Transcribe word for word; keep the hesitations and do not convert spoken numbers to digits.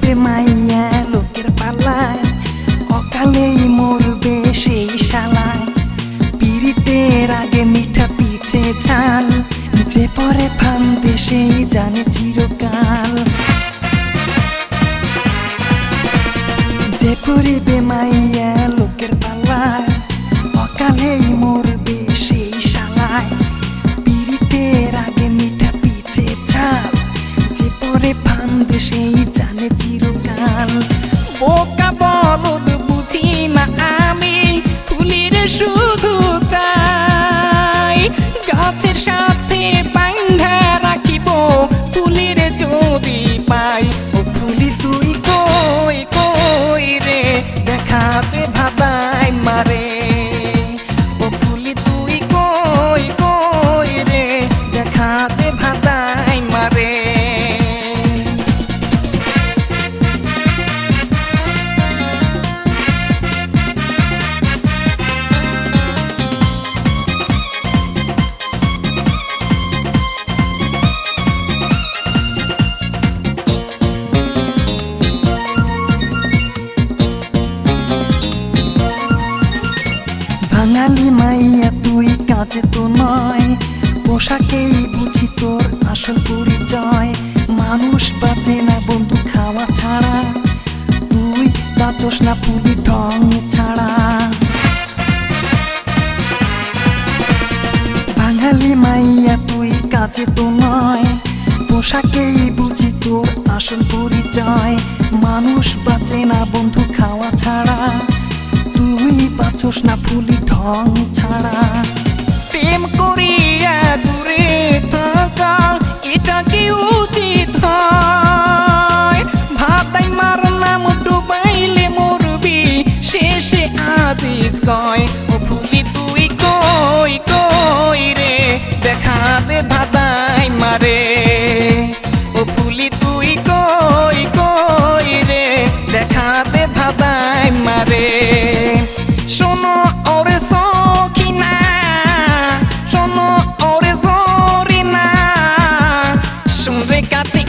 মাইয়া লোকের পাল্লায় অকালেই মরবে সেই শালায় পিরিতের আগে মিঠা পিছে ঝাল যে পরে ফান্দে সেই জানে চিরকাল যে পরিবে মাইয়া লোকের পাল্লায় অকালেই মরবে সেই শালায় পিরিতের আগে মিঠা পিছে ঝাল যে পরে ফান্দে সেই জানে চিরকাল বোকা বলদ বুঝি না আমি ফুলের শুধু চাই গাছের সাথে বাঁধা রাখিব ফুলের যদি পাই ও ফুলি তুই কই কই রে দেখাতে ভাবাই মারে ও ফুলি তুই কই কই রে দেখাতে ভাবাই মারে বাঙালি মাইয়া তুই কাজে তো নয় পোশাকেই বুঝি তোর আসল পরিচয় মানুষ বাঁচে না বন্ধু খাওয়া ছাড়া তুই বাঁচস না পুলি ঢং ছাড়া বাঙালি মাইয়া তুই কাজে তো নয় পোশাকেই বুঝি তোর আসল পরিচয় মানুষ বাঁচে না বন্ধু খাওয়া ছাড়া তুই বাঁচস না ফুলি ঢং ছাড়া প্রেম করিয়া দূরে থাকা এটা কি উচিত হয় ভাতাই মার নাম ডুবাইলে মরবি শেষে আদিস কয় ও ফুলি তুই কই কই রে দেখাতে ভাতাই মারে ও ফুলি তুই কই কই রে দেখাতে ভাতাই মারে শোনো ওরে সখিনা শোনো ওরে জরিনা শুনবে কাছে